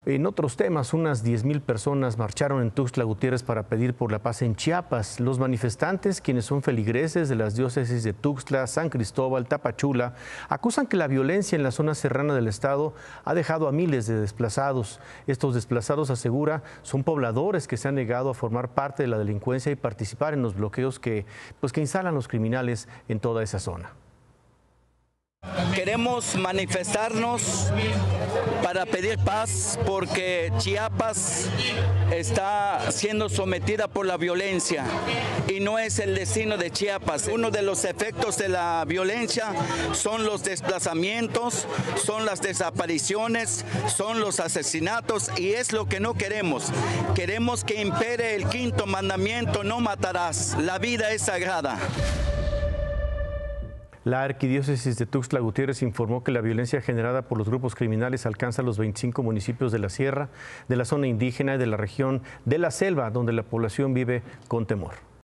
En otros temas, unas 10,000 personas marcharon en Tuxtla Gutiérrez para pedir por la paz en Chiapas. Los manifestantes, quienes son feligreses de las diócesis de Tuxtla, San Cristóbal, Tapachula, acusan que la violencia en la zona serrana del estado ha dejado a miles de desplazados. Estos desplazados, asegura, son pobladores que se han negado a formar parte de la delincuencia y participar en los bloqueos que instalan los criminales en toda esa zona. Queremos manifestarnos para pedir paz porque Chiapas está siendo sometida por la violencia y no es el destino de Chiapas. Uno de los efectos de la violencia son los desplazamientos, son las desapariciones, son los asesinatos y es lo que no queremos. Queremos que impere el quinto mandamiento: no matarás. La vida es sagrada. La arquidiócesis de Tuxtla Gutiérrez informó que la violencia generada por los grupos criminales alcanza los 25 municipios de la sierra, de la zona indígena y de la región de la selva, donde la población vive con temor.